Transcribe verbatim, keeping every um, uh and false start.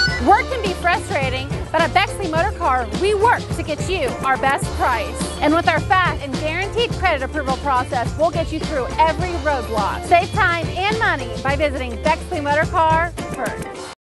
Work can be frustrating, but at Bexley Motorcar, we work to get you our best price. And with our fast and guaranteed credit approval process, we'll get you through every roadblock. Save time and money by visiting Bexley Motorcar first.